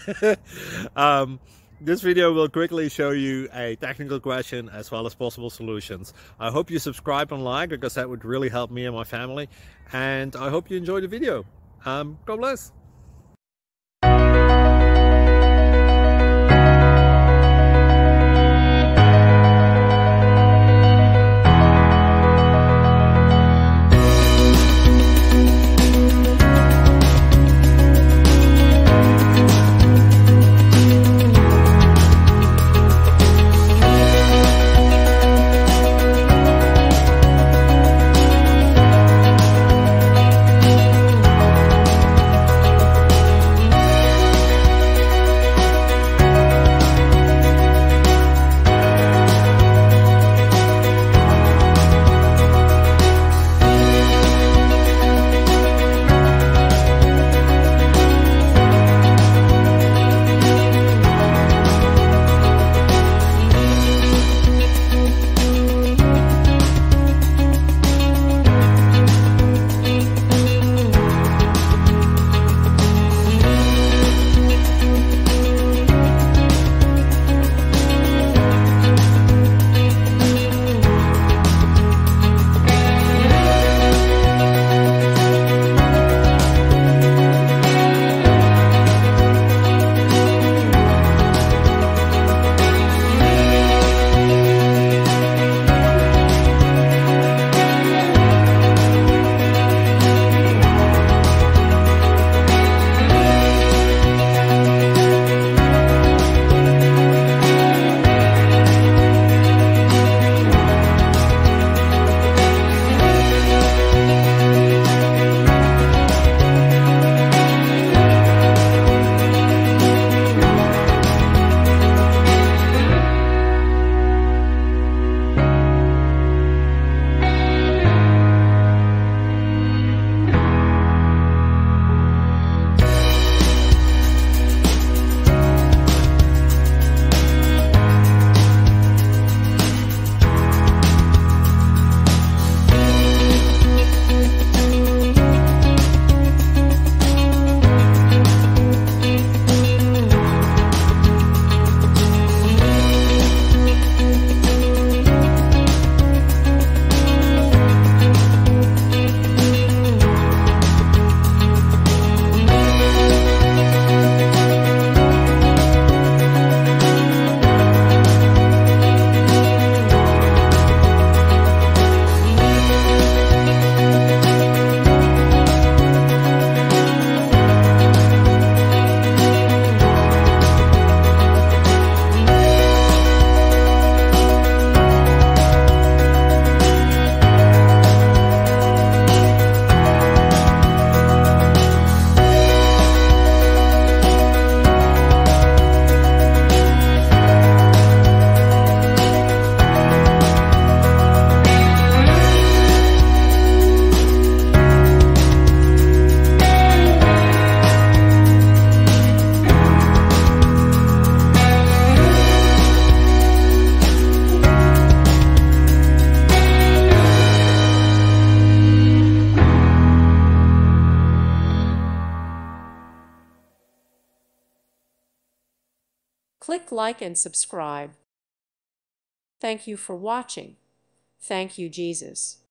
um, this video will quickly show you a technical question as well as possible solutions. I hope you subscribe and like, because that would really help me and my family. And I hope you enjoy the video. God bless. Click like and subscribe. Thank you for watching. Thank you, Jesus.